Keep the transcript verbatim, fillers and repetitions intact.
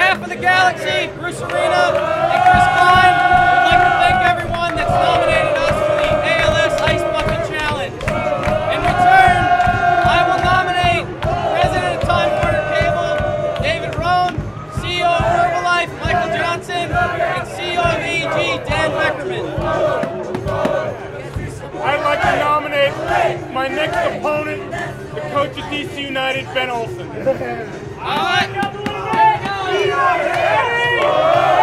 behalf of the Galaxy, Bruce Arena, and Chris Klein, we'd like to thank everyone that's nominated us for the A L S Ice Bucket Challenge. In return, I will nominate President of Time Warner Cable, David Rohn, C E O of Herbalife, Michael Johnson, and C E O of A E G, Dan Beckerman. I'd like to nominate my next opponent, the coach of D C United, Ben Olsen. All right.